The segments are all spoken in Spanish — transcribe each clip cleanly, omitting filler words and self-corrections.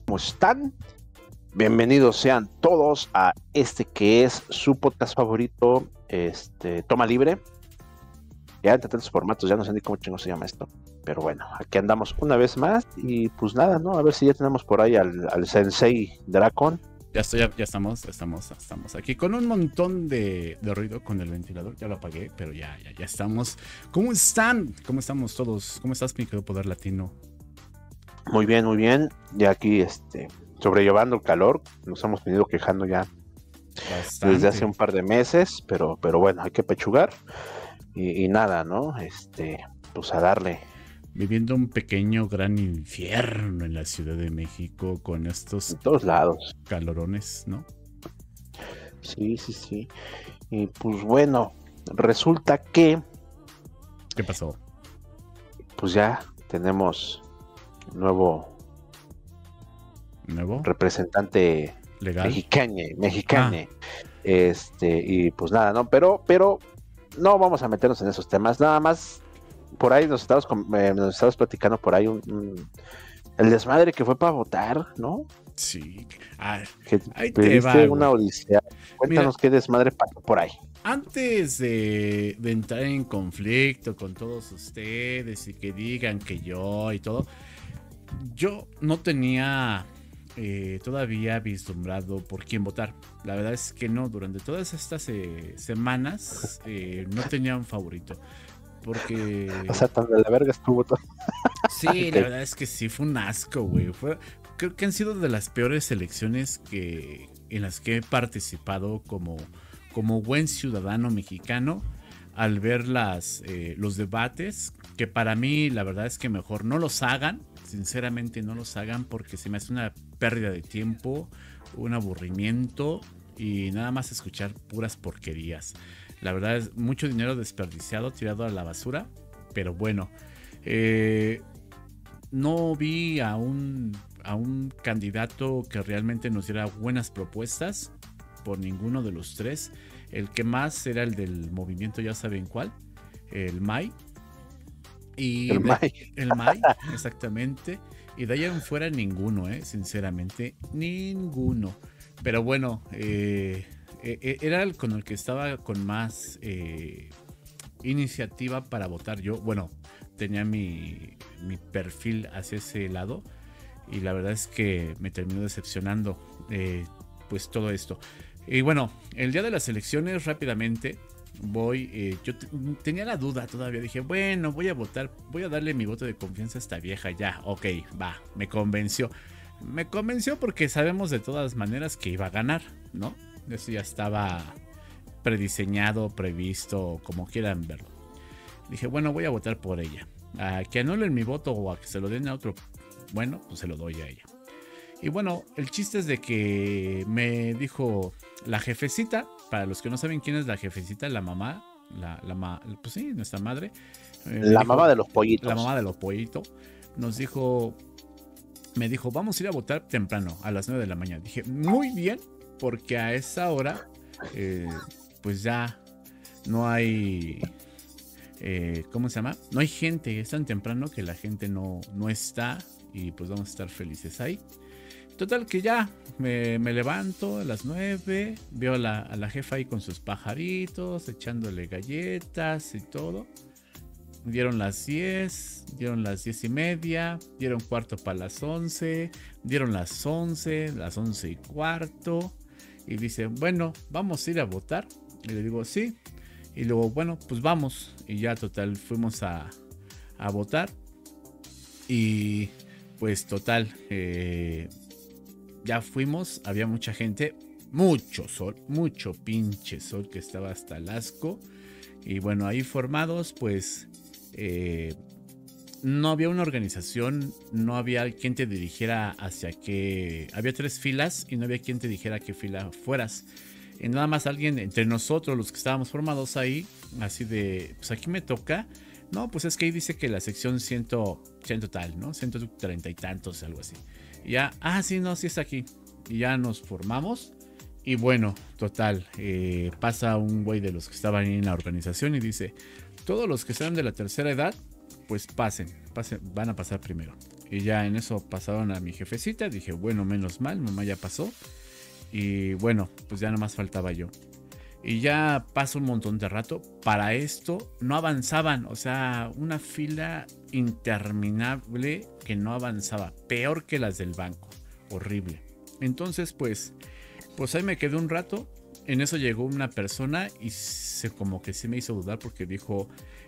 ¿Cómo están? Bienvenidos sean todos a este que es su podcast favorito, Toma Libre. Ya entre tantos formatos, ya no sé ni cómo chingo se llama esto. Pero bueno, aquí andamos una vez más y pues nada, ¿no? A ver si ya tenemos por ahí al Sensei Dracon. Ya estamos aquí con un montón de ruido con el ventilador. Ya lo apagué, pero ya estamos. ¿Cómo están? ¿Cómo estamos todos? ¿Cómo estás, mi querido Poder Latino? Muy bien, muy bien. Ya aquí, sobrellevando el calor. Nos hemos venido quejando ya Bastante. desde hace un par de meses, pero bueno, hay que pechugar. Y nada, ¿no? Pues a darle. Viviendo un pequeño gran infierno en la Ciudad de México con estos En todos lados. calorones, ¿no? Sí. Y pues bueno, resulta que ¿Qué pasó? pues ya tenemos nuevo representante legal mexicane. Y pues nada, ¿no? Pero no vamos a meternos en esos temas, nada más por ahí nos estabas platicando por ahí el desmadre que fue para votar, ¿no? Sí. Que ahí te va, una odisea. Cuéntanos. Mira, qué desmadre pasó por ahí. Antes de entrar en conflicto con todos ustedes y que digan que yo y todo, yo no tenía todavía vislumbrado por quién votar. La verdad es que no, durante todas estas semanas no tenía un favorito. Porque... O sea, tan de la verga estuvo todo. Sí, okay. La verdad es que sí, fue un asco, güey. Creo que han sido de las peores elecciones en las que he participado como buen ciudadano mexicano, al ver los debates, que para mí la verdad es que mejor no los hagan. Sinceramente no los hagan porque se me hace una pérdida de tiempo, un aburrimiento y nada más escuchar puras porquerías. La verdad es mucho dinero desperdiciado, tirado a la basura, pero bueno, no vi a un candidato que realmente nos diera buenas propuestas por ninguno de los tres. El que más era el del movimiento, ya saben cuál, el MAI. El MAI, exactamente. Y de ahí en fuera ninguno, sinceramente, ninguno. Pero bueno, era el con el que estaba con más iniciativa para votar yo. Bueno, tenía mi perfil hacia ese lado y la verdad es que me terminó decepcionando pues todo esto. Y bueno, el día de las elecciones rápidamente yo tenía la duda todavía, dije bueno, voy a votar, voy a darle mi voto de confianza a esta vieja ya, ok, va, me convenció porque sabemos de todas maneras que iba a ganar, ¿no? Eso ya estaba prediseñado, previsto, como quieran verlo. Dije bueno, voy a votar por ella, a que anulen mi voto o a que se lo den a otro, bueno, pues se lo doy a ella. Y bueno, el chiste es de que me dijo la jefecita, para los que no saben quién es la jefecita, la mamá, pues sí, nuestra madre. La mamá de los pollitos. La mamá de los pollitos. Me dijo, vamos a ir a votar temprano, a las 9 de la mañana. Dije, muy bien, porque a esa hora, pues ya no hay... ¿cómo se llama? No hay gente, es tan temprano que la gente no está y pues vamos a estar felices ahí. Total que ya me levanto a las 9, veo a la jefa ahí con sus pajaritos, echándole galletas y todo. Dieron las 10, dieron las 10:30, dieron cuarto para las 11, dieron las 11, las 11:15. Y dice, bueno, vamos a ir a votar. Y le digo, sí. Y luego, bueno, pues vamos. Y ya total, fuimos a votar. Y pues total, ya fuimos, había mucha gente, mucho sol, mucho pinche sol que estaba hasta el asco. Y bueno, ahí formados, pues no había una organización, no había quien te dirigiera hacia qué. Había 3 filas y no había quien te dijera a qué fila fueras. Y nada más alguien entre nosotros, los que estábamos formados ahí, así de, pues aquí me toca. No, pues es que ahí dice que la sección 100 tal, ¿no? 130 y tantos, algo así. Y ya, sí, no, sí está aquí. Y ya nos formamos. Y bueno, total, pasa un güey de los que estaban ahí en la organización y dice, todos los que sean de la tercera edad, pues pasen, van a pasar primero. Y ya en eso pasaron a mi jefecita. Dije, bueno, menos mal, mamá ya pasó. Y bueno, pues ya nomás faltaba yo. Y ya pasó un montón de rato. Para esto no avanzaban. O sea, una fila interminable que no avanzaba. Peor que las del banco. Horrible. Entonces, pues ahí me quedé un rato. En eso llegó una persona y como que se me hizo dudar porque dijo,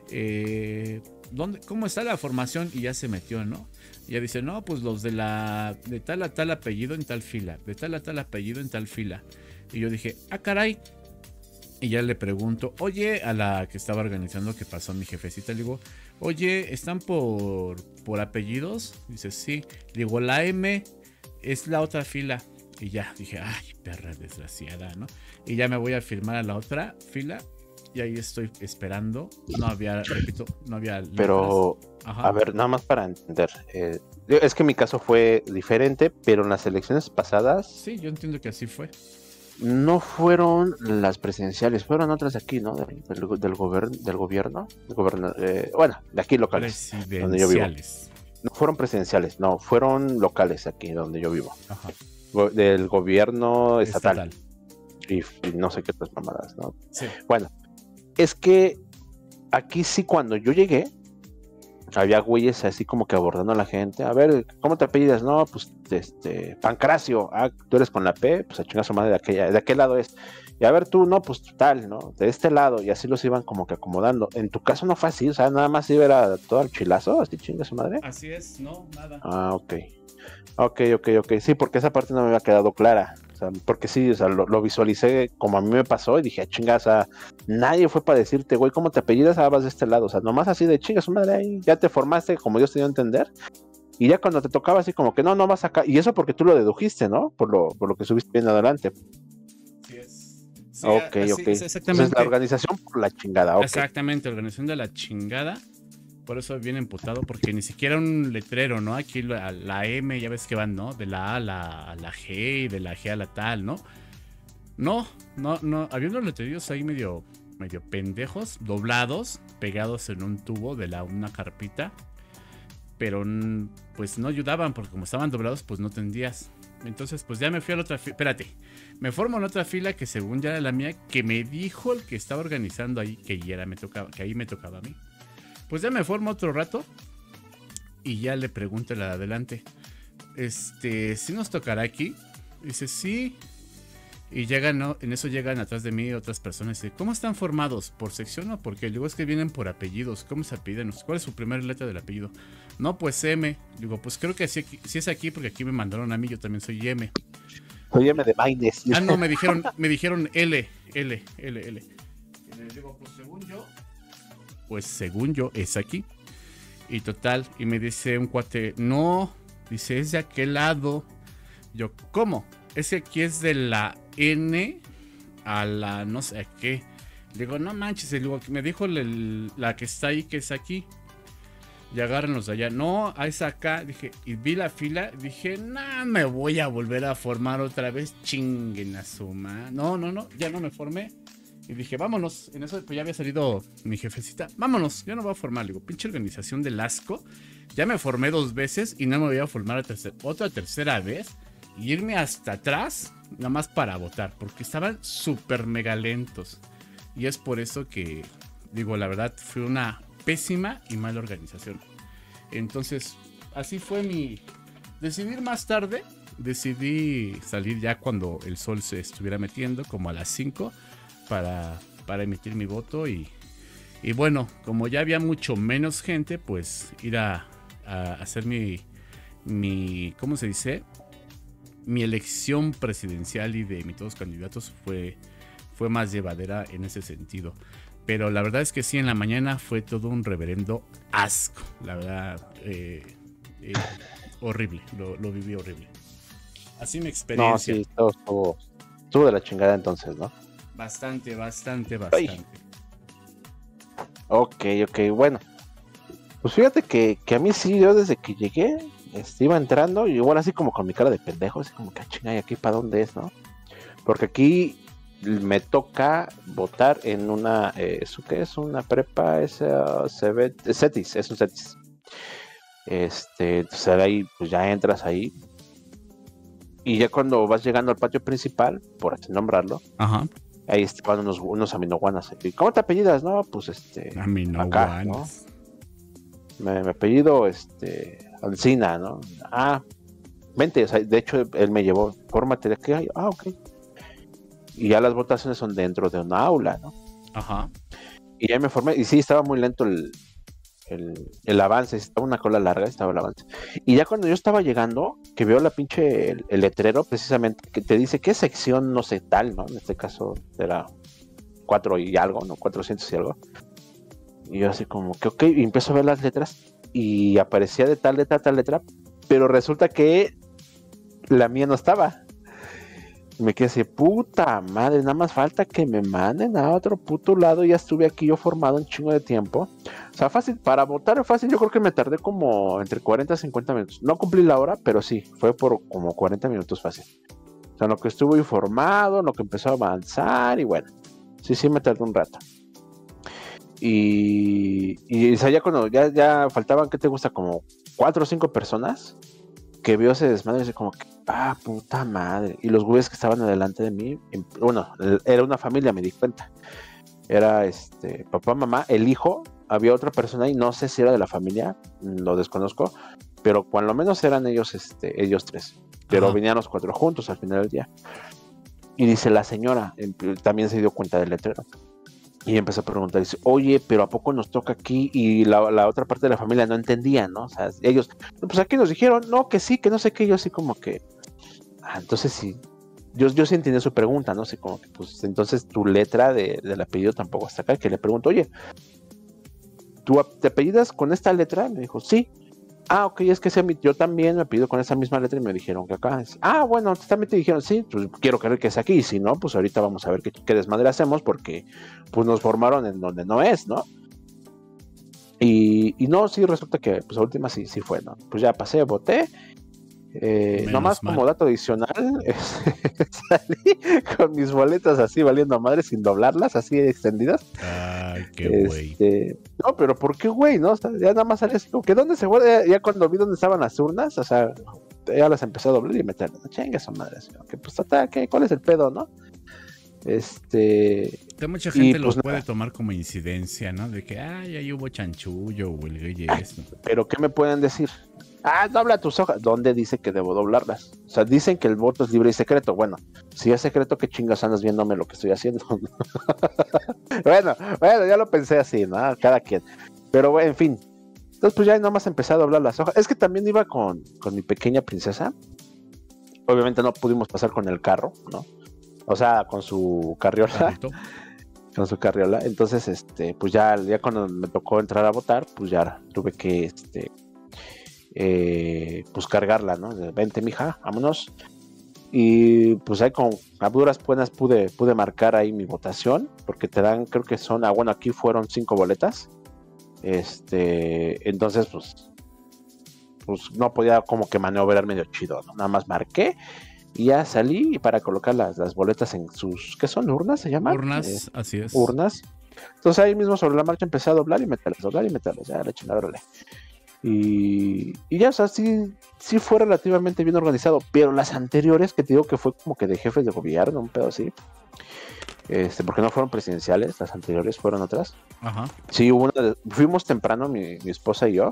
¿cómo está la formación? Y ya se metió, ¿no? Y ya dice, no, pues los de tal a tal apellido en tal fila, de tal a tal apellido en tal fila. Y yo dije, ah, caray. Y ya le pregunto, oye, a la que estaba organizando, que pasó mi jefecita, le digo, oye, ¿están por apellidos? Dice, sí. Le digo, la M es la otra fila. Y ya dije, ay, perra desgraciada, ¿no? Y ya me voy a firmar a la otra fila. Y ahí estoy esperando. No había, repito, no había letras. Pero, a ver, nada más para entender. Es que mi caso fue diferente, pero en las elecciones pasadas... Sí, yo entiendo que así fue. No fueron las presidenciales, fueron otras de aquí, ¿no? Del gobierno. Bueno, de aquí locales. Donde yo vivo. No fueron presidenciales, no, fueron locales aquí donde yo vivo. Ajá. Del gobierno estatal. Y no sé qué otras mamadas, ¿no? Sí. Bueno, es que aquí sí, cuando yo llegué, había güeyes así como que abordando a la gente. A ver, ¿cómo te apellidas? No, pues, Pancracio. Ah, tú eres con la P, pues a chingar su madre de aquel lado es. Y a ver tú, no, pues tal, ¿no? De este lado. Y así los iban como que acomodando. En tu caso no fue así, o sea, nada más iba era todo el chilazo, así chinga su madre. Así es, no, nada. Ah, ok. Sí, porque esa parte no me había quedado clara. O sea, porque sí, o sea, lo visualicé como a mí me pasó y dije, chinga, o sea, nadie fue para decirte, güey, ¿cómo te apellidas? Ah, vas de este lado. O sea, nomás así de chinga su madre ahí, ya te formaste como Dios te dio a entender. Y ya cuando te tocaba así como que no vas acá. Y eso porque tú lo dedujiste, ¿no? Por lo que subiste bien adelante. Sí es. Sí, Ok. Es exactamente. Entonces la organización por la chingada, ok. Exactamente, organización de la chingada. Por eso viene emputado, porque ni siquiera un letrero, ¿no? Aquí la M, ya ves que van, ¿no? De la A a la G y de la G a la tal, ¿no? No. Había unos letreros ahí medio pendejos, doblados, pegados en un tubo de una carpita. Pero pues no ayudaban, porque como estaban doblados, pues no tendías. Entonces, pues ya me fui a la otra fila. Espérate, me formo en otra fila que según ya era la mía, que me dijo el que estaba organizando ahí que ahí me tocaba a mí. Pues ya me formo otro rato y ya le pregunto a la de adelante, ¿sí nos tocará aquí? Dice, sí. Y en eso llegan atrás de mí otras personas y dicen, ¿cómo están formados? ¿Por sección o por qué? Digo, es que vienen por apellidos. ¿Cómo se apellidan? ¿Cuál es su primera letra del apellido? No, pues M. Digo, pues creo que sí es aquí porque aquí me mandaron a mí, yo también soy M. Soy M de Maines. Ah, no, me dijeron L. Y les digo, pues según yo es aquí. Y total, y me dice un cuate, no, dice, es de aquel lado. Yo, ¿cómo? Es que aquí es de la N a la no sé qué. Digo, no manches, digo, me dijo la que está ahí que es aquí. Y agárrenos de allá. No, es acá. Dije, y vi la fila. Dije, no, me voy a volver a formar otra vez. Chinguen a su madre. No, ya no me formé. Y dije, vámonos. En eso pues ya había salido mi jefecita. Vámonos, yo no voy a formar. Le digo, pinche organización del asco. Ya me formé 2 veces y no me voy a formar otra tercera vez. Y irme hasta atrás, nada más para votar. Porque estaban súper mega lentos. Y es por eso que, digo, la verdad, fue una pésima y mala organización. Entonces, así fue decidí ir más tarde. Decidí salir ya cuando el sol se estuviera metiendo, como a las 5, para emitir mi voto. Y bueno, como ya había mucho menos gente, pues ir a hacer mi ¿cómo se dice? Mi elección presidencial y de emitir los candidatos fue más llevadera en ese sentido. Pero la verdad es que sí, en la mañana fue todo un reverendo asco. La verdad, horrible. Lo viví horrible. Así mi experiencia. No, sí, estuvo de la chingada entonces, ¿no? Bastante. Ay. Ok, bueno. Pues fíjate que a mí sí, yo desde que llegué, iba entrando, y igual así como con mi cara de pendejo, así como que chingada, ¿y aquí para dónde es, no? Porque aquí me toca votar en una, ¿eso qué es? Una prepa, es un CETIS. Entonces ahí pues ya entras ahí. Y ya cuando vas llegando al patio principal, por así nombrarlo, Ajá. ahí estaban unos aminoguanas. ¿Y cómo te apellidas? No, pues acá, ¿no? Aminoguanas. Me apellido Alcina, ¿no? Ah, vente, o sea, de hecho él me llevó, fórmate de aquí. Ah, ok. Y ya las votaciones son dentro de una aula, ¿no? Ajá. Y ya me formé, y sí, estaba muy lento el avance, estaba una cola larga, estaba el avance. Y ya cuando yo estaba llegando, que veo la pinche el letrero, precisamente, que te dice qué sección, no sé, tal, ¿no? En este caso era 4 y algo, ¿no? 400 y algo. Y yo así como que, ok, y empiezo a ver las letras, y aparecía de tal letra, pero resulta que la mía no estaba. Me quedé así, puta madre, nada más falta que me manden a otro puto lado. Ya estuve aquí yo formado un chingo de tiempo. O sea, fácil, para votar fácil, yo creo que me tardé como entre 40 y 50 minutos. No cumplí la hora, pero sí, fue por como 40 minutos fácil. O sea, en lo que estuve informado, en lo que empezó a avanzar, y bueno, sí, me tardé un rato. Y o sea, ya cuando ya faltaban, ¿qué te gusta? Como 4 o 5 personas que vio ese desmadre, así como que, puta madre. Y los güeyes que estaban adelante de mí, bueno, era una familia, me di cuenta. Era papá, mamá, el hijo, había otra persona y no sé si era de la familia, lo desconozco, pero cuando menos eran ellos, ellos 3. Pero Ajá. venían los 4 juntos al final del día. Y dice la señora, también se dio cuenta del letrero. Y empezó a preguntar, dice, oye, pero ¿a poco nos toca aquí? Y la otra parte de la familia no entendía, ¿no? O sea, ellos, pues aquí nos dijeron, no, que sí, que no sé qué, yo así como que, entonces sí, yo sí entendí su pregunta, ¿no? Así como que, pues, entonces tu letra del apellido tampoco está acá, que le pregunto, oye, ¿tú te apellidas con esta letra? Me dijo, sí. Ok, es que yo también me apellido con esa misma letra y me dijeron que acá es. Bueno, también te dijeron, sí, pues quiero creer que es aquí, y si no, pues ahorita vamos a ver qué desmadre hacemos, porque pues nos formaron en donde no es, ¿no? Y no, sí, resulta que pues a última sí fue, ¿no? Pues ya pasé, voté. Nomás como dato adicional, salí con mis boletas así valiendo a madre sin doblarlas, así extendidas. Ay, qué güey. No, pero ¿por qué güey? ¿No? O sea, ya nada más salí así como que ¿dónde se guarda? Ya cuando vi dónde estaban las urnas, o sea, ya las empecé a doblar y meter, no chingas su madre, así, que pues ¿cuál es el pedo, no? Que mucha gente pues, lo puede tomar como incidencia, ¿no? De que, ahí hubo chanchullo o el güey esto. Pero ¿qué me pueden decir? Dobla tus hojas. ¿Dónde dice que debo doblarlas? O sea, dicen que el voto es libre y secreto. Bueno, si es secreto, ¿qué chingas andas viéndome lo que estoy haciendo? bueno, ya lo pensé así, ¿no? Cada quien. Pero bueno, en fin. Entonces, pues ya nada más empecé a doblar las hojas. Es que también iba con mi pequeña princesa. Obviamente no pudimos pasar con el carro, ¿no? O sea, con su carriola. ¿Carrito? Con su carriola. Entonces, pues ya cuando me tocó entrar a votar, pues ya tuve que, pues cargarla, ¿no? Vente, mija, vámonos. Y pues ahí a duras penas pude marcar ahí mi votación, porque te dan, creo que son, bueno, aquí fueron 5 boletas. Entonces, pues no podía como que maniobrar medio chido, ¿no? Nada más marqué y ya salí para colocar las boletas en sus, ¿qué son? ¿Urnas se llaman? Urnas, así es. Urnas. Entonces ahí mismo sobre la marcha empecé a doblar y meterlas, ya la chingada, órale. Y ya, o sea, sí fue relativamente bien organizado, pero las anteriores, que te digo que fue como que de jefes de gobierno, un pedo así, porque no fueron presidenciales, las anteriores fueron otras. Ajá. Sí, fuimos temprano, mi esposa y yo,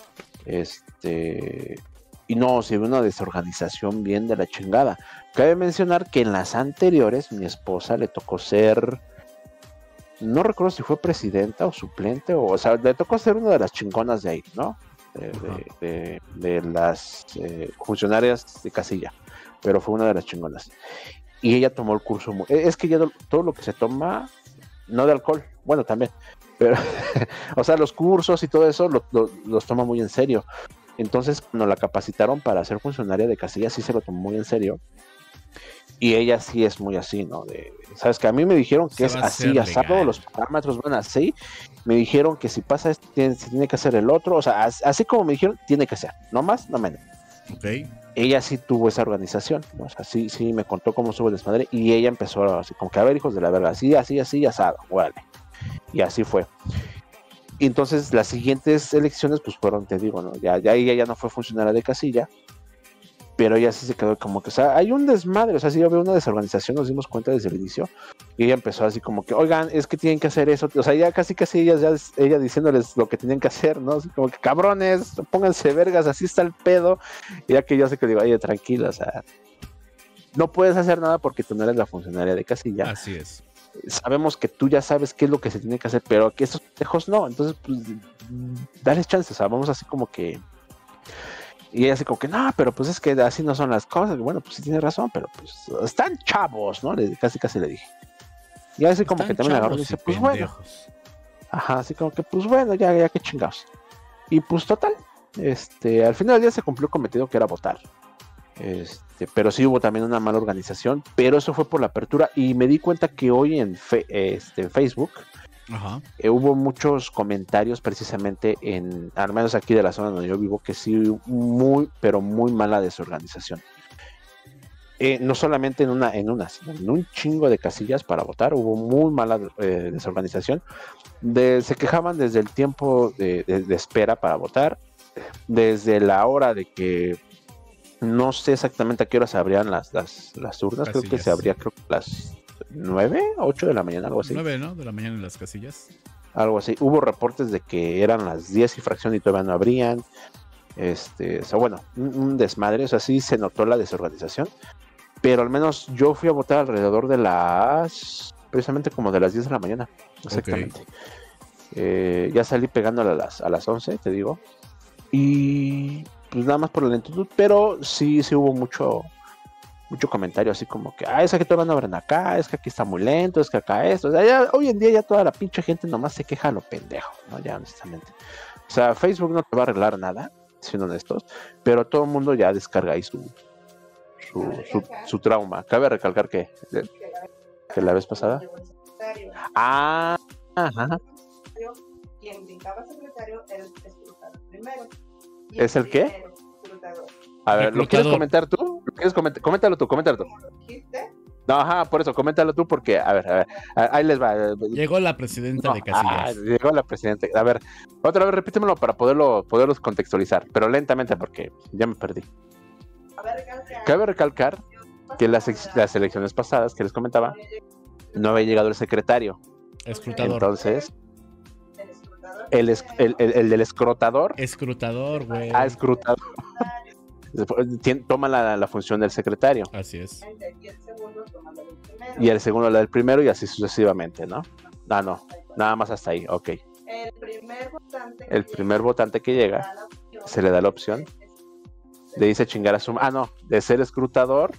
y no, sí hubo una desorganización bien de la chingada. Cabe mencionar que en las anteriores, mi esposa le tocó ser, no recuerdo si fue presidenta o suplente, o sea, le tocó ser una de las chingonas de ahí, ¿no? De las funcionarias de casilla, pero fue una de las chingonas. Y ella tomó el curso, es que ya todo lo que se toma, no de alcohol, bueno, también, pero, o sea, los cursos y todo eso los toma muy en serio. Entonces, cuando la capacitaron para ser funcionaria de casilla, sí se lo tomó muy en serio. Y ella sí es muy así, ¿no? Sabes que a mí me dijeron que es así, asado, los parámetros van así. Me dijeron que si pasa esto, tiene que hacer el otro. O sea, así como me dijeron, tiene que ser. No más, no menos. Ok. Ella sí tuvo esa organización, ¿no? O sea, sí me contó cómo estuvo el desmadre. Y ella empezó así, como que a ver, hijos de la verga, así, asado, órale. Y así fue. Y entonces las siguientes elecciones pues fueron, te digo, ¿no? Ya ella ya no fue funcionaria de casilla, pero ella sí se quedó como que, o sea, hay un desmadre, o sea, sí yo veo una desorganización, nos dimos cuenta desde el inicio, y ella empezó así como que, oigan, es que tienen que hacer eso, o sea, ya casi ella diciéndoles lo que tenían que hacer, ¿no? Así como que, cabrones, pónganse vergas, así está el pedo, y ya que yo sé que digo, oye, tranquila, o sea, no puedes hacer nada porque tú no eres la funcionaria de casilla. Así es. Sabemos que tú ya sabes qué es lo que se tiene que hacer, pero que estos pendejos no, entonces, pues, dales chance, o sea, vamos así como que... Y ella así como que, no, pero pues es que así no son las cosas. Bueno, pues sí tiene razón, pero pues están chavos, ¿no? Casi le dije. Y así como que también agarró y dice, pues bueno. Ajá, así como que, pues bueno, ya que chingados. Y pues total, al final del día se cumplió el cometido que era votar. Pero sí hubo también una mala organización, pero eso fue por la apertura. Y me di cuenta que hoy en Facebook... Ajá. Hubo muchos comentarios precisamente al menos aquí de la zona donde yo vivo, que sí, muy, pero muy mala desorganización. No solamente sino en un chingo de casillas para votar, hubo muy mala desorganización. Se quejaban desde el tiempo de espera para votar, desde la hora de que no sé exactamente a qué hora se abrían las urnas, creo que se abría las 9, 8 de la mañana, algo así. 9, ¿no? De la mañana en las casillas. Algo así. Hubo reportes de que eran las 10 y fracción y todavía no abrían. O sea, bueno, un desmadre. O sea, sí se notó la desorganización. Pero al menos yo fui a votar alrededor de precisamente como de las 10 de la mañana. Exactamente. Okay. Ya salí pegándole a las 11, te digo. Y pues nada más por la lentitud. Pero sí hubo mucho comentario así como que, es que todavía no abren acá, es que aquí está muy lento, es que acá esto, o sea, ya, hoy en día ya toda la pinche gente nomás se queja a lo pendejo, ¿no? Ya honestamente. O sea, Facebook no te va a arreglar nada, siendo honestos, pero todo el mundo ya descarga ahí su trauma. Cabe recalcar que la vez pasada. Ajá. Quien brincaba secretario era el escrutador primero. ¿Es el qué? A ver, ¿lo quieres comentar tú? Coméntalo tú. No, ajá, por eso, coméntalo tú porque, a ver, ahí les va. Llegó la presidenta de Casillas. Llegó la presidenta. A ver, otra vez repítemelo para poderlos contextualizar, pero lentamente porque ya me perdí. Cabe recalcar que las elecciones pasadas que les comentaba, no había llegado el secretario. Escrutador. Entonces, el del escrutador. Escrutador, güey. Escrutador. Toma la función del secretario. Así es. Y el segundo la del primero y así sucesivamente, ¿no? No, nada más hasta ahí, ok. El primer votante que llega se le da la opción de irse a chingar a su... de ser escrutador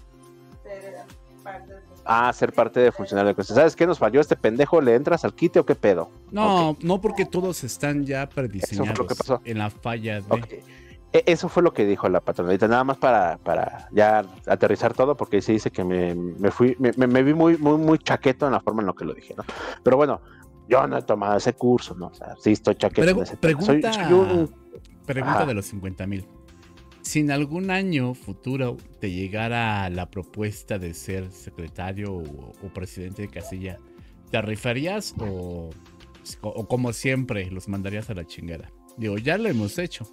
ser parte de funcionario de cuestión. ¿Sabes qué nos falló este pendejo? ¿Le entras al quite o qué pedo? No, no, porque todos están ya prediseñados. Eso fue lo que pasó. En la falla de... Okay. Eso fue lo que dijo la patronalita, nada más para ya aterrizar todo, porque se dice que me vi muy chaqueto en la forma en la que lo dije, ¿no? Pero bueno, yo no he tomado ese curso, ¿no? O sea, sí estoy chaqueto en ese pregunta de los 50,000. Si en algún año futuro te llegara la propuesta de ser secretario o presidente de casilla, ¿te rifarías o como siempre los mandarías a la chingada? Digo, ya lo hemos hecho.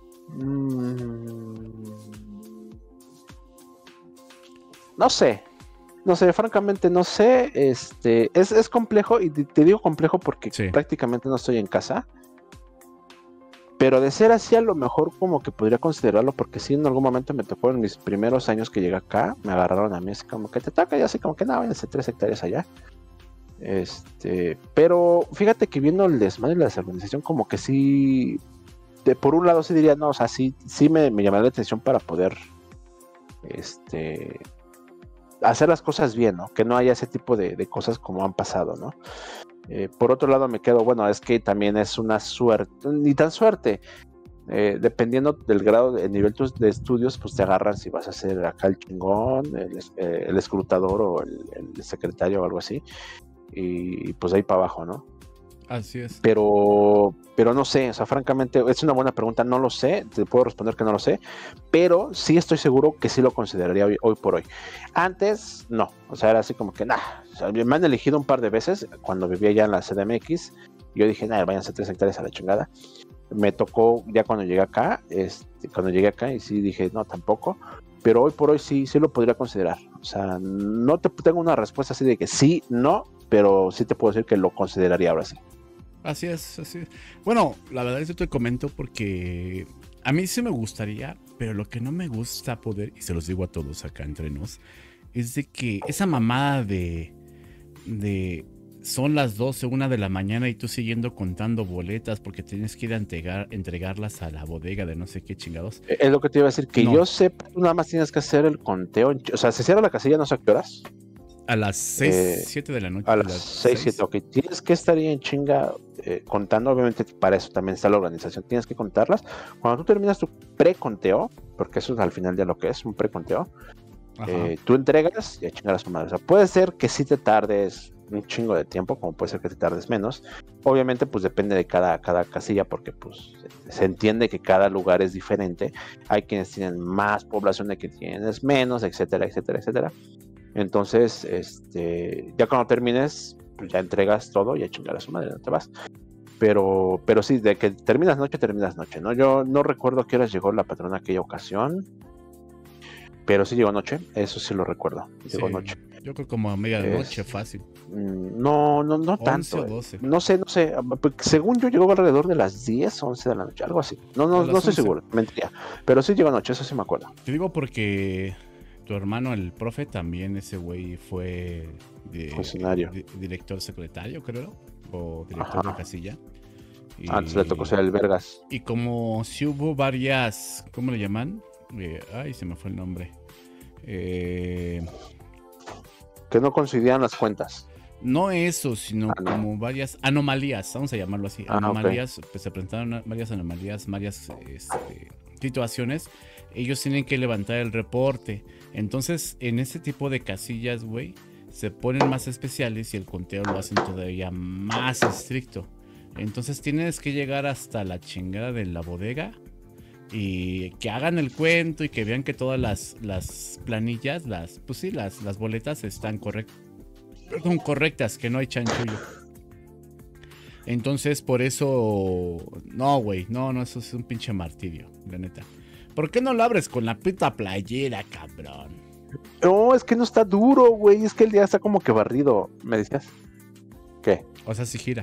No sé, francamente no sé. Es complejo, y te digo complejo porque prácticamente no estoy en casa. Pero de ser así, a lo mejor como que podría considerarlo, porque sí, en algún momento me tocó en mis primeros años que llegué acá, me agarraron a mí así como que te toca, y así como que no, váyanse 3 hectáreas allá. Pero fíjate que viendo el desmadre de la desorganización, como que sí, por un lado sí diría, no, o sea, sí me llamaría la atención para poder hacer las cosas bien, ¿no? Que no haya ese tipo de cosas como han pasado, ¿no? Por otro lado me quedo, bueno, es que también es una suerte, ni tan suerte, dependiendo del grado, el nivel de estudios, pues te agarran si vas a ser acá el chingón, el escrutador o el secretario o algo así, y pues ahí para abajo, ¿no? Así es. Pero no sé, o sea, francamente, es una buena pregunta, no lo sé, te puedo responder que no lo sé, pero sí estoy seguro que sí lo consideraría hoy por hoy. Antes, no, o sea, era así como que, o sea, me han elegido un par de veces cuando vivía ya en la CDMX, Yo dije, nada, váyanse 3 hectáreas a la chingada. Me tocó ya cuando llegué acá, y sí dije, no, tampoco. Pero hoy por hoy sí lo podría considerar. O sea, no te tengo una respuesta así de que sí, no, pero sí te puedo decir que lo consideraría ahora sí. Así es, así es. Bueno, la verdad es que te comento porque a mí sí me gustaría, pero lo que no me gusta poder, y se los digo a todos acá entre nos, es de que esa mamada de son las 12, 1 de la mañana y tú siguiendo contando boletas porque tienes que ir a entregarlas a la bodega de no sé qué chingados. Es lo que te iba a decir, que No. yo sepa, tú nada más tienes que hacer el conteo. O sea, se cierra la casilla no sé a qué horas. A las 6, 7 de la noche. A las 6, 7, ok. Tienes que estar ahí en chinga contando, obviamente para eso también está la organización, tienes que contarlas. Cuando tú terminas tu pre-conteo, porque eso es al final ya lo que es, un pre-conteo, tú entregas y a chingar a su madre. O sea, puede ser que sí te tardes un chingo de tiempo, como puede ser que te tardes menos. Obviamente, pues depende de cada casilla, porque pues se entiende que cada lugar es diferente. Hay quienes tienen más población, hay quienes tienen menos, etcétera, etcétera, etcétera. Entonces, ya cuando termines, pues ya entregas todo y a chingar a su madre, no te vas. Pero sí, de que terminas noche, ¿no? Yo no recuerdo a qué horas llegó la patrona aquella ocasión, pero sí llegó noche, eso sí lo recuerdo, llegó noche. Yo creo como a medianoche, fácil. No 11 tanto. o 12. No sé, según yo llegó alrededor de las 10 o 11 de la noche, algo así. No estoy seguro, mentiría. Pero sí llegó noche, eso sí me acuerdo. Te digo porque tu hermano, el profe, también ese güey fue funcionario. Director secretario, creo, o director de casilla. Antes le tocó ser el Vergas. Y como si hubo varias, ¿cómo le llaman? Ay, se me fue el nombre. Que no coincidían las cuentas. No eso, sino como varias anomalías, vamos a llamarlo así. Anomalías, okay. Pues se presentaron varias anomalías, varias situaciones. Ellos tienen que levantar el reporte. Entonces, en ese tipo de casillas, güey, se ponen más especiales y el conteo lo hacen todavía más estricto. Entonces tienes que llegar hasta la chingada de la bodega y que hagan el cuento y que vean que todas las planillas, las boletas están correctas, que no hay chanchullo. Entonces, por eso, no, güey, no, eso es un pinche martirio, la neta. ¿Por qué no lo abres con la puta playera, cabrón? No, es que no está duro, güey, es que el día está como que barrido, ¿me decías? ¿Qué? O sea, sí gira.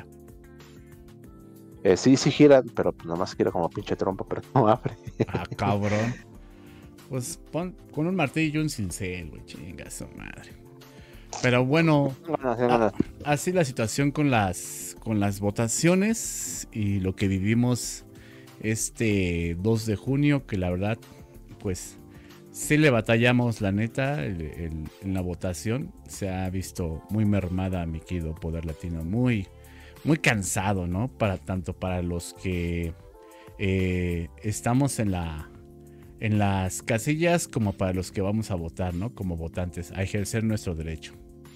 Sí gira, pero pues nada más gira como pinche trompo, pero no abre. Ah, cabrón. Pues pon con un martillo y un cincel, güey, chinga su madre. Pero bueno, así la situación con las votaciones y lo que vivimos este 2 de junio, que la verdad, pues sí le batallamos, la neta, en la votación. Se ha visto muy mermada, mi querido Poder Latino, muy cansado, ¿no? Tanto para los que estamos en las casillas como para los que vamos a votar, ¿no? Como votantes, a ejercer nuestro derecho.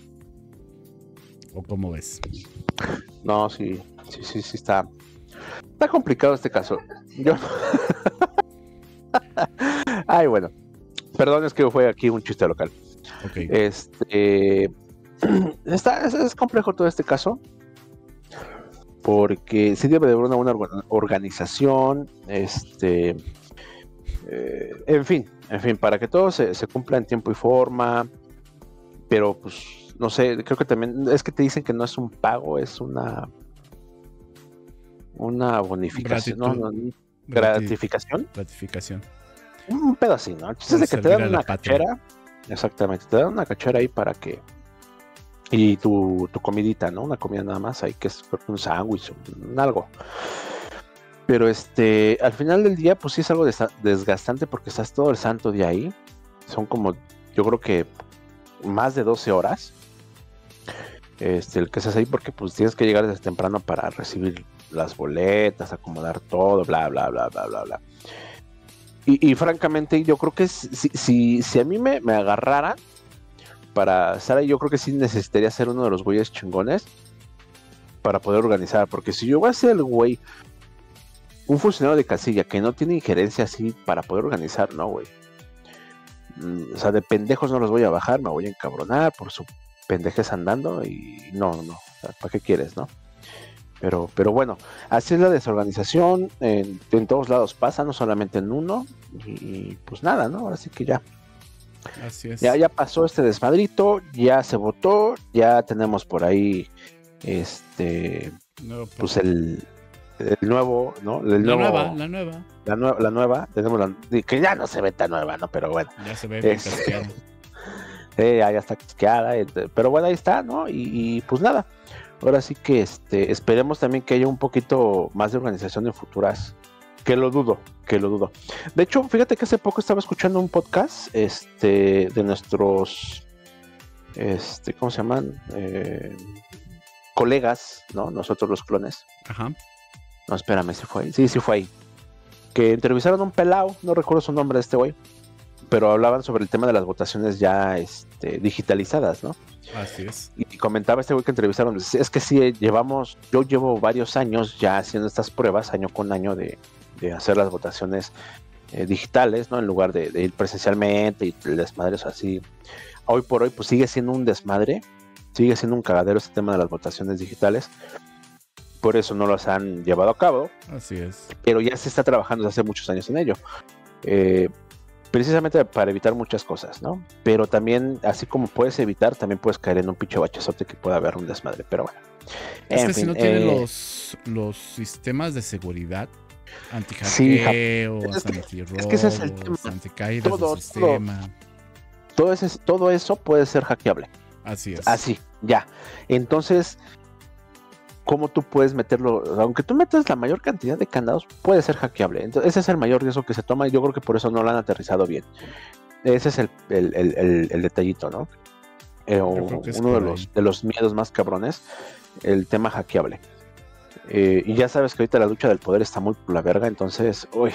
¿O cómo ves? No, sí está complicado este caso. Yo ay, bueno. Perdón, es que fue aquí un chiste local. Okay. Es complejo todo este caso. Porque sí debe de haber una organización, en fin, para que todo se cumpla en tiempo y forma, pero pues, no sé, creo que también, es que te dicen que no es un pago, es una bonificación, gratificación. Un pedo así, ¿no? Entonces de que te dan una cachera, exactamente, te dan una cachera ahí para que... Y tu comidita, ¿no? Una comida nada más, ahí que es un sándwich, algo. Pero al final del día, pues sí es algo desgastante porque estás todo el santo día ahí. Son como, yo creo que más de 12 horas. El que estás ahí porque pues tienes que llegar desde temprano para recibir las boletas, acomodar todo, bla, bla, bla, bla, bla, bla. Y francamente, yo creo que si a mí me agarraran para estar ahí, yo creo que sí necesitaría ser uno de los güeyes chingones para poder organizar, porque si yo voy a ser el güey, un funcionario de casilla que no tiene injerencia así para poder organizar, no, güey. O sea, de pendejos no los voy a bajar, me voy a encabronar por su pendejez andando y no, o sea, ¿para qué quieres, no? Pero bueno, así es la desorganización, en todos lados pasa, no solamente en uno, y pues nada, ¿no? Ahora sí que ya. Así es. Ya pasó este desmadrito, ya se votó, ya tenemos por ahí pues el nuevo, ¿no? La nueva. La nueva, tenemos que ya no se ve tan nueva, ¿no? Pero bueno. Ya se ve bien casqueada. Ya está casqueada, pero bueno, ahí está, ¿no? Y pues nada, ahora sí que esperemos también que haya un poquito más de organización en futuras, que lo dudo. De hecho, fíjate que hace poco estaba escuchando un podcast de nuestros ¿cómo se llaman? Colegas, ¿no? Nosotros los clones. Ajá. No, espérame, ¿sí fue ahí? Sí fue ahí. Que entrevistaron a un pelao, no recuerdo su nombre de este güey, pero hablaban sobre el tema de las votaciones ya digitalizadas, ¿no? Así es. Y comentaba este güey que entrevistaron, es que sí, yo llevo varios años ya haciendo estas pruebas, año con año, de hacer las votaciones digitales, ¿no? En lugar de ir presencialmente y el desmadre es así. Hoy por hoy, pues sigue siendo un desmadre, sigue siendo un cagadero este tema de las votaciones digitales. Por eso no los han llevado a cabo. Así es. Pero ya se está trabajando desde hace muchos años en ello. Precisamente para evitar muchas cosas, ¿no? Pero también, así como puedes evitar, también puedes caer en un pinche bachezote que pueda haber un desmadre. Pero bueno. Es que si no tienen los sistemas de seguridad, anti-hackeos, anti-robos, es que ese es el tema. Anti-caídas del sistema. Todo eso puede ser hackeable. Así es. Así, ya. Entonces, ¿cómo tú puedes meterlo? Aunque tú metas la mayor cantidad de candados, puede ser hackeable. Entonces, ese es el mayor riesgo que se toma y yo creo que por eso no lo han aterrizado bien. Ese es el detallito, ¿no? Uno de los miedos más cabrones, el tema hackeable. Y ya sabes que ahorita la lucha del poder está muy por la verga, entonces, uy.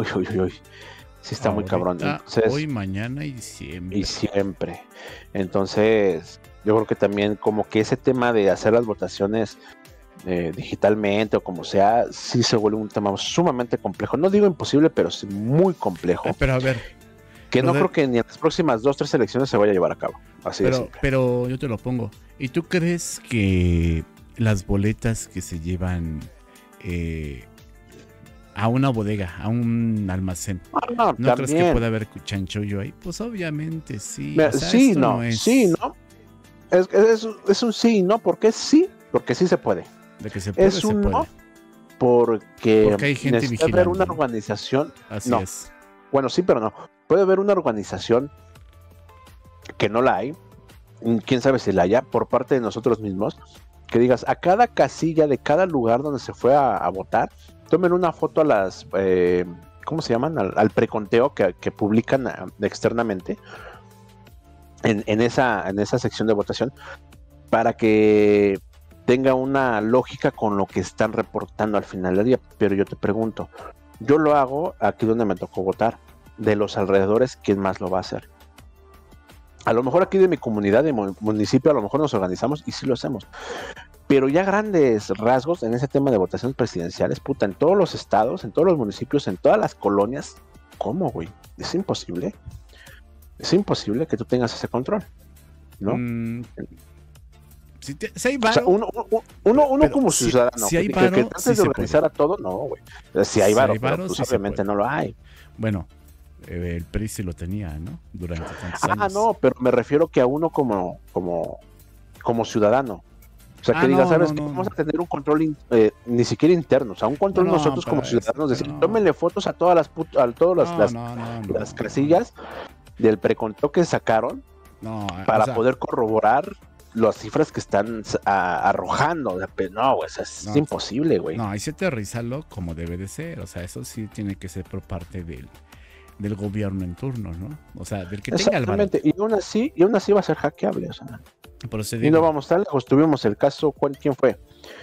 Sí está muy cabrón. Entonces, hoy, mañana y siempre. Y siempre. Entonces, yo creo que también como que ese tema de hacer las votaciones digitalmente o como sea, sí se vuelve un tema sumamente complejo. No digo imposible, pero sí muy complejo. Pero a ver. Que no creo que ni en las próximas 2-3 elecciones se vaya a llevar a cabo. Así de simple. Pero yo te lo pongo. ¿Y tú crees que las boletas que se llevan a una bodega, a un almacén, ¿no crees que puede haber chanchullo ahí? Pues obviamente sí. O sea, sí, no. Es un sí y no, porque sí se puede. De que se puede, es un no, porque hay gente necesita haber una organización. Así no. es. Bueno, sí, pero no. Puede haber una organización que no la hay, quién sabe si la haya, por parte de nosotros mismos, que digas, a cada casilla de cada lugar donde se fue a votar, tomen una foto a las, ¿cómo se llaman? Al preconteo que publican externamente en esa sección de votación, para que tenga una lógica con lo que están reportando al final del día. Pero yo te pregunto, yo lo hago aquí donde me tocó votar. De los alrededores, ¿quién más lo va a hacer? A lo mejor aquí de mi comunidad, de mi municipio, a lo mejor nos organizamos y sí lo hacemos. Pero ya grandes rasgos en ese tema de votaciones presidenciales, puta, en todos los estados, en todos los municipios, en todas las colonias, ¿cómo, güey? Es imposible. Es imposible que tú tengas ese control, ¿no? Si hay varo, o sea, uno como ciudadano, si hay varo, que antes de organizar a todo, no, güey. Si hay varo, pero pues obviamente no lo hay. Bueno, el PRI sí lo tenía, ¿no? Durante tantos años. No, pero me refiero que a uno como ciudadano. O sea, que diga, ¿sabes qué? Vamos a tener un control ni siquiera interno, o sea, un control nosotros como ciudadanos, decir, tómenle fotos a todas las casillas del preconteo que sacaron para poder corroborar las cifras que están arrojando. No, güey, es imposible, güey. No, hay que aterrizarlo como debe de ser, o sea, eso sí tiene que ser por parte del gobierno en turno, ¿no? O sea, del que tenga el valor. Y aún así va a ser hackeable, o sea. Y no vamos tan lejos, tuvimos el caso, ¿quién fue?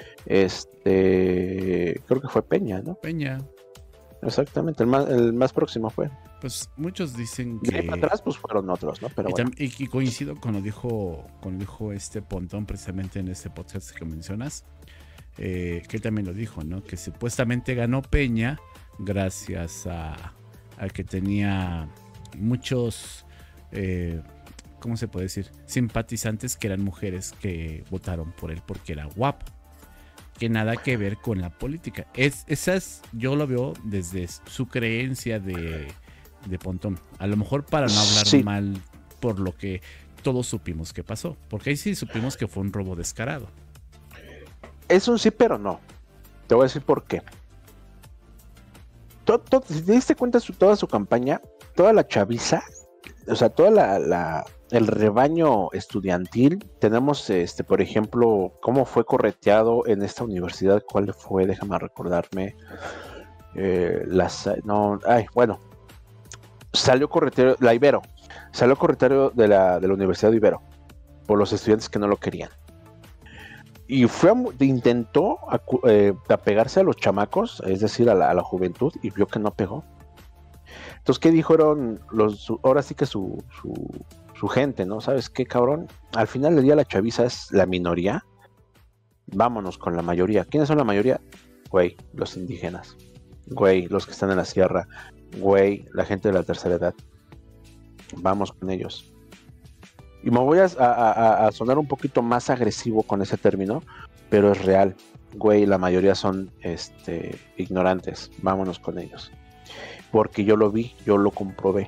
Creo que fue Peña, ¿no? Peña. Exactamente, el más próximo fue. Pues muchos dicen que... De ahí para atrás, pues fueron otros, ¿no? Pero y coincido con lo dijo Pontón precisamente en ese podcast que mencionas, que él también lo dijo, ¿no? Que supuestamente ganó Peña gracias a que tenía muchos, ¿cómo se puede decir? Simpatizantes que eran mujeres que votaron por él porque era guapo. que nada que ver con la política. Yo lo veo desde su creencia de Pontón. A lo mejor para no hablar mal por lo que todos supimos que pasó. Porque ahí sí supimos que fue un robo descarado. Es un sí, pero no. Te voy a decir por qué. Si te diste cuenta toda su campaña, toda la chaviza, o sea, el rebaño estudiantil, tenemos, por ejemplo, cómo fue correteado en esta universidad, cuál fue, déjame recordarme, salió corretero, la Ibero, salió corretero de la Universidad de Ibero, por los estudiantes que no lo querían. Y intentó apegarse a los chamacos, es decir, a la juventud, y vio que no pegó. Entonces, ¿qué dijeron ahora sí que su gente, ¿no? ¿Sabes qué, cabrón? Al final del día la chaviza es la minoría. Vámonos con la mayoría. ¿Quiénes son la mayoría? Güey, los indígenas. Güey, los que están en la sierra. Güey, la gente de la tercera edad. Vamos con ellos. Y me voy a sonar un poquito más agresivo con ese término, pero es real. Güey, la mayoría son ignorantes. Vámonos con ellos. Porque yo lo vi, yo lo comprobé.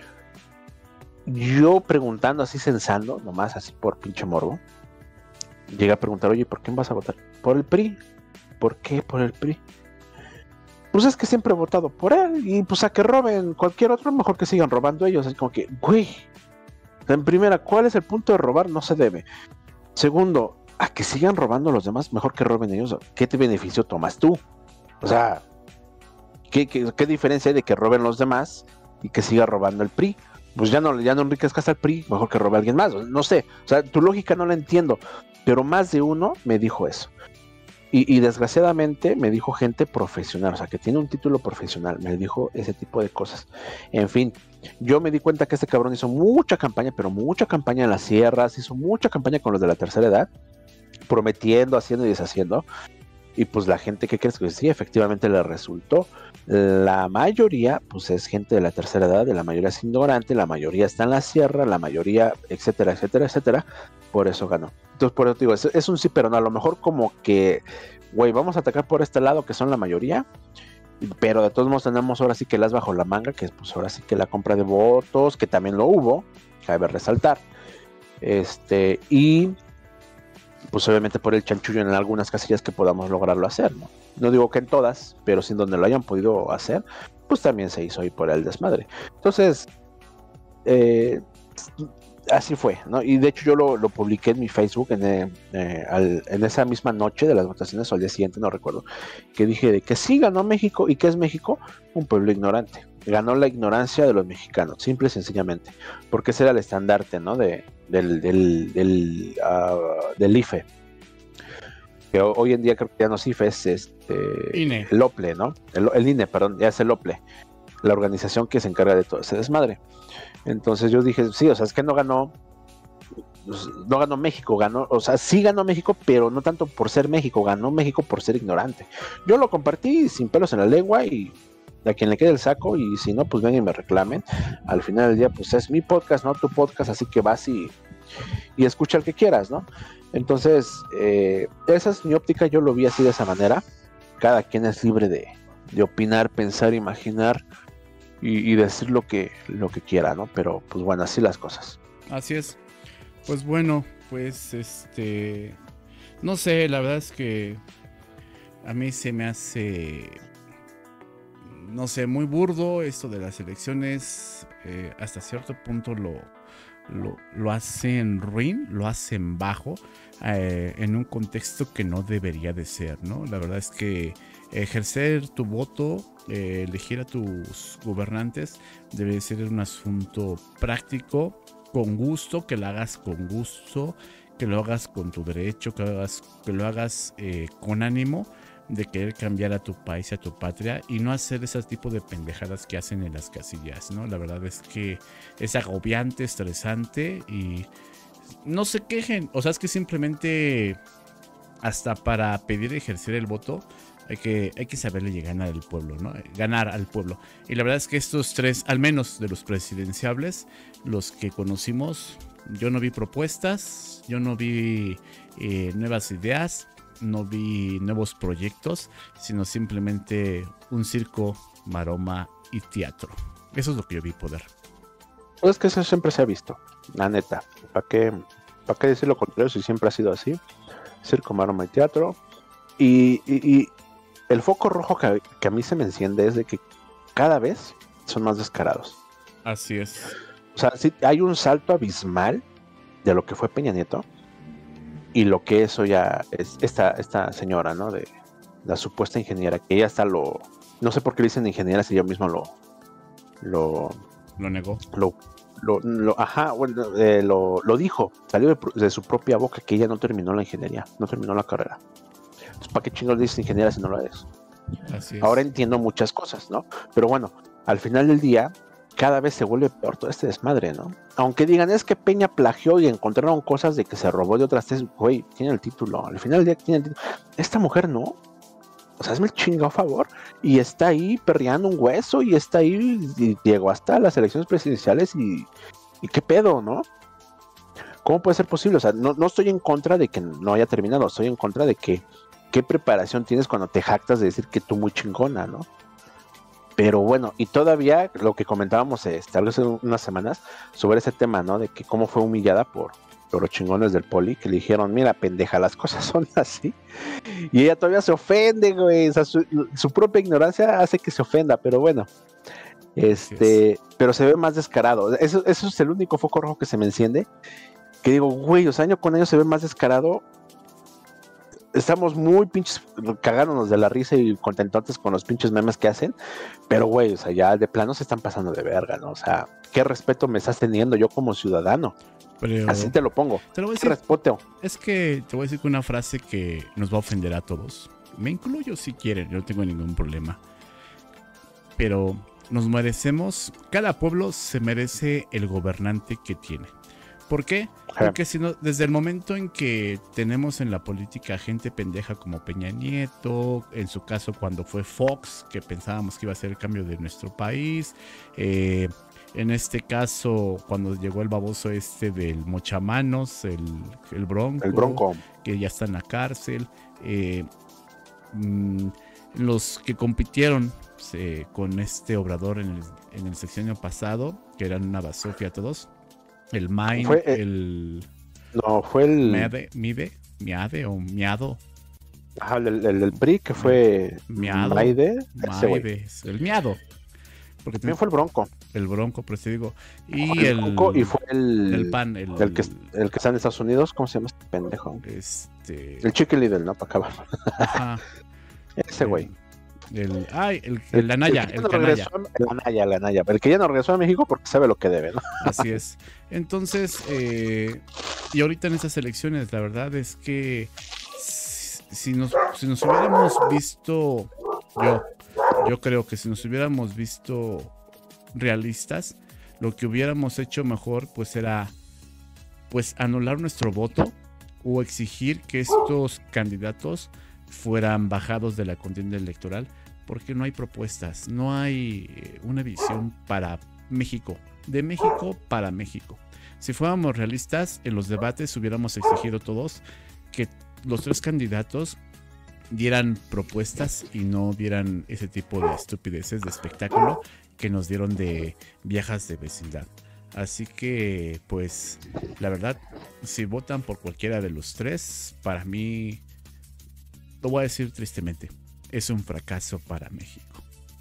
Yo preguntando así, censando, nomás así por pinche morbo, llegué a preguntar, oye, ¿por quién vas a votar? Por el PRI. ¿Por qué por el PRI? Pues es que siempre he votado por él, y pues a que roben cualquier otro, mejor que sigan robando ellos. Es como que, güey, en primera, ¿cuál es el punto de robar? No se debe. Segundo, a que sigan robando los demás, mejor que roben ellos. ¿Qué te beneficio tomas tú? O sea, ¿qué diferencia hay de que roben los demás y que siga robando el PRI? Pues ya no enriquezcas al PRI, mejor que robe a alguien más. No sé, o sea, tu lógica no la entiendo, pero más de uno me dijo eso. Y desgraciadamente me dijo gente profesional, o sea, que tiene un título profesional, me dijo ese tipo de cosas. En fin, yo me di cuenta que este cabrón hizo mucha campaña, pero mucha campaña en las sierras, hizo mucha campaña con los de la tercera edad, prometiendo, haciendo y deshaciendo. Y pues la gente, ¿qué crees? Que sí, efectivamente le resultó. La mayoría, pues es gente de la tercera edad, la mayoría es ignorante, la mayoría está en la sierra, la mayoría, etcétera, etcétera, etcétera. Por eso ganó. Entonces, por eso te digo, es un sí, pero no. A lo mejor como que, güey, vamos a atacar por este lado, que son la mayoría, pero de todos modos tenemos ahora sí que las bajo la manga, que es pues ahora sí que la compra de votos, que también lo hubo, cabe resaltar. Y pues obviamente por el chanchullo en algunas casillas que podamos lograrlo hacer, ¿no? No digo que en todas, pero sí en donde lo hayan podido hacer, pues también se hizo ahí por el desmadre. Entonces, así fue, ¿no? Y de hecho yo lo publiqué en mi Facebook en esa misma noche de las votaciones o al día siguiente, no recuerdo, que dije de que sí ganó México. ¿Y qué es México? Un pueblo ignorante. Ganó la ignorancia de los mexicanos, simple y sencillamente, porque ese era el estandarte, ¿no? del IFE, que hoy en día creo que ya no es IFE, es INE. El OPLE, ¿no? El INE, perdón, ya es el OPLE, la organización que se encarga de todo ese desmadre. Entonces yo dije, sí, o sea, es que no ganó México, ganó, o sea, sí ganó México, pero no tanto por ser México, ganó México por ser ignorante. Yo lo compartí sin pelos en la lengua y a quien le quede el saco, y si no, pues ven y me reclamen. Al final del día, pues es mi podcast, no tu podcast, así que vas y escucha el que quieras, ¿no? Entonces, esa es mi óptica, yo lo vi así de esa manera. Cada quien es libre de opinar, pensar, imaginar y decir lo que quiera, ¿no? Pero, pues bueno, así las cosas. Así es. Pues bueno, pues no sé, la verdad es que a mí se me hace, no sé, muy burdo esto de las elecciones. Hasta cierto punto lo hacen ruin, lo hacen bajo, en un contexto que no debería de ser, ¿no? La verdad es que ejercer tu voto, elegir a tus gobernantes, debe ser un asunto práctico, con gusto, que lo hagas con gusto, que lo hagas con tu derecho, que lo hagas con ánimo de querer cambiar a tu país y a tu patria, y no hacer ese tipo de pendejadas que hacen en las casillas, ¿no? La verdad es que es agobiante, estresante, y no se quejen. O sea, es que simplemente hasta para pedir ejercer el voto hay que saberle ganar al pueblo, ¿no? Ganar al pueblo. Y la verdad es que estos tres, al menos de los presidenciables, los que conocimos, yo no vi propuestas, yo no vi nuevas ideas. no vi nuevos proyectos, sino simplemente un circo, maroma y teatro. Eso es lo que yo vi poder. Pues es que eso siempre se ha visto, la neta. ¿Para qué decir lo contrario si siempre ha sido así? Circo, maroma y teatro. Y el foco rojo que a mí se me enciende es de que cada vez son más descarados. Así es. O sea, sí hay un salto abismal de lo que fue Peña Nieto y lo que eso ya es esta señora, ¿no? De la supuesta ingeniera, que ella está no sé por qué le dicen ingeniera si ella misma lo negó. Lo dijo, salió de su propia boca que ella no terminó la ingeniería, no terminó la carrera. Entonces, ¿para qué chingos le dices ingeniera si no lo eres? Así es. Ahora entiendo muchas cosas, ¿no? Pero bueno, al final del día, cada vez se vuelve peor todo este desmadre, ¿no? Aunque digan, es que Peña plagió y encontraron cosas de que se robó de otras tesis, güey, tiene el título, al final del día tiene el título. Esta mujer no. O sea, hazme el chingo a favor. Y está ahí perreando un hueso y está ahí y llegó hasta las elecciones presidenciales y qué pedo, ¿no? ¿Cómo puede ser posible? O sea, no estoy en contra de que no haya terminado, estoy en contra de que qué preparación tienes cuando te jactas de decir que tú muy chingona, ¿no? Pero bueno, y todavía lo que comentábamos tal vez hace unas semanas sobre ese tema, ¿no? De que cómo fue humillada por los chingones del poli, que le dijeron, mira, pendeja, las cosas son así. Y ella todavía se ofende, güey. O sea, su propia ignorancia hace que se ofenda, pero bueno. Pero se ve más descarado. Eso es el único foco rojo que se me enciende. Que digo, güey, o sea, año con año se ve más descarado. Estamos muy pinches cagándonos de la risa y contentotes con los pinches memes que hacen, pero güey, o sea, ya de plano se están pasando de verga, ¿no? O sea, ¿qué respeto me estás teniendo yo como ciudadano? Pero así te lo pongo. Te lo voy a decir, respeto. Es que te voy a decir una frase que nos va a ofender a todos. Me incluyo si quieren, yo no tengo ningún problema. Pero nos merecemos, cada pueblo se merece el gobernante que tiene. ¿Por qué? Porque si no, desde el momento en que tenemos en la política gente pendeja como Peña Nieto, en su caso cuando fue Fox, que pensábamos que iba a ser el cambio de nuestro país, en este caso cuando llegó el baboso del Mochamanos, el Bronco, que ya está en la cárcel, los que compitieron con este Obrador en el sexenio pasado, que eran una basofia todos. El Main, fue el Miade o Miado. Ajá, el PRI, que fue Miado. Maide, el Miado. Porque también fue el Bronco. El Bronco, pues te digo. Y el Bronco, y fue el PAN. El que está en Estados Unidos, ¿cómo se llama este pendejo? El Chicken Little, ¿no? Para acabar. Ajá. Ese güey. El Anaya. El Anaya. El que ya no regresó a México porque sabe lo que debe, ¿no? Así es. Entonces, y ahorita en estas elecciones, la verdad es que si nos hubiéramos visto, yo creo que si nos hubiéramos visto realistas, lo que hubiéramos hecho mejor, pues era pues anular nuestro voto o exigir que estos candidatos fueran bajados de la contienda electoral, porque no hay propuestas, no hay una visión para México, de México para México. Si fuéramos realistas, en los debates hubiéramos exigido todos que los tres candidatos dieran propuestas y no dieran ese tipo de estupideces de espectáculo que nos dieron de viejas de vecindad. Así que, pues, la verdad, si votan por cualquiera de los tres, para mí, lo voy a decir tristemente, es un fracaso para México.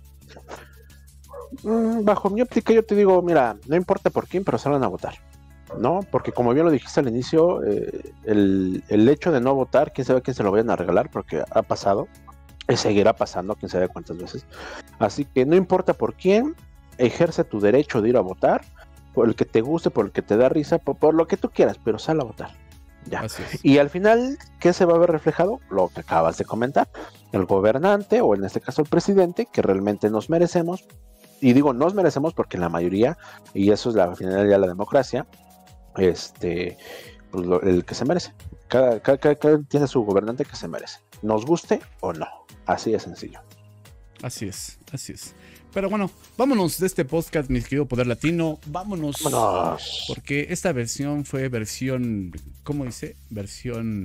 Bajo mi óptica, yo te digo, mira, no importa por quién, pero salgan a votar, ¿no? Porque como bien lo dijiste al inicio, el hecho de no votar, quién sabe quién se lo vayan a regalar, porque ha pasado, y seguirá pasando, quién sabe cuántas veces. Así que no importa por quién, ejerce tu derecho de ir a votar, por el que te guste, por el que te da risa, por lo que tú quieras, pero sal a votar. Ya. Y al final, ¿qué se va a ver reflejado? Lo que acabas de comentar, el gobernante, o en este caso el presidente, que realmente nos merecemos. Y digo nos merecemos porque la mayoría, y eso es la finalidad de la democracia, pues el que se merece. Cada tiene su gobernante que se merece, nos guste o no, así de sencillo. Así es. Pero bueno, vámonos de este podcast, mi querido Poder Latino. Vámonos. Porque esta versión fue versión, ¿cómo dice? Versión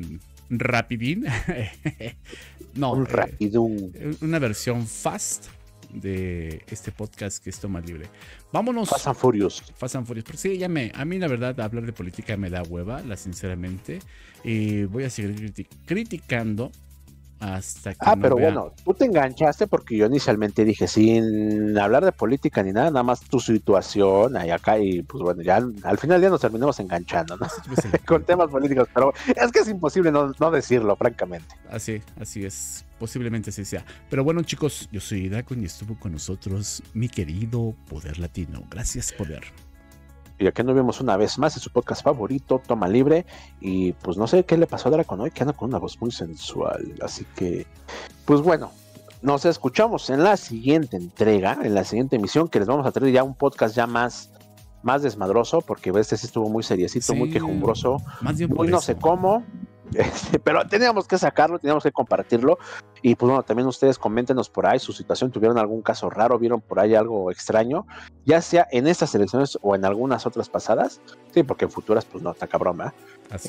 rapidín. No, un rapidún. Una versión fast de este podcast que es Toma Libre. Vámonos. Fast and Furious. Fast and Furious. Porque sí, a mí la verdad hablar de política me da hueva, sinceramente. Y voy a seguir criticando hasta que pero bueno, tú te enganchaste porque yo inicialmente dije, sin hablar de política ni nada, nada más tu situación ahí acá, y pues bueno, ya al final ya nos terminamos enganchando, ¿no? Con temas políticos, pero es que es imposible no decirlo, francamente. Así es, posiblemente así sea. Pero bueno, chicos, yo soy Dracon y estuvo con nosotros mi querido Poder Latino. Gracias, Poder. Y aquí nos vemos una vez más en su podcast favorito, Toma Libre. Y pues no sé qué le pasó a Dracon hoy, que anda con una voz muy sensual. Así que, pues bueno, nos escuchamos en la siguiente entrega, en la siguiente emisión, que les vamos a traer ya un podcast ya más desmadroso, porque este sí estuvo muy seriecito, muy quejumbroso, muy no sé cómo. Pero teníamos que sacarlo, teníamos que compartirlo. Y pues bueno, también ustedes coméntenos por ahí su situación, tuvieron algún caso raro, vieron por ahí algo extraño, ya sea en estas elecciones o en algunas otras pasadas. Sí, porque en futuras pues no, está cabrón, ¿verdad?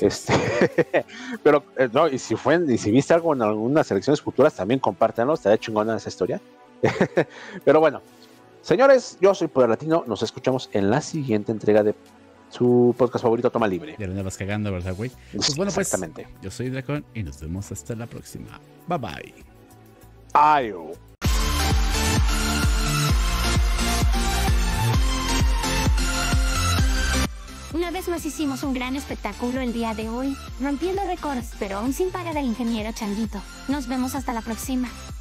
Pero no, y si viste algo en algunas elecciones futuras, también compártanlo, estaría chingona esa historia. Pero bueno, señores, yo soy Poder Latino, nos escuchamos en la siguiente entrega de su podcast favorito, Toma Libre. Ya lo vas cagando, ¿verdad, güey? Pues bueno, exactamente. Pues, yo soy Dracon y nos vemos hasta la próxima. Bye bye. Ayo. Una vez más hicimos un gran espectáculo el día de hoy, rompiendo récords, pero aún sin pagar al ingeniero Changuito. Nos vemos hasta la próxima.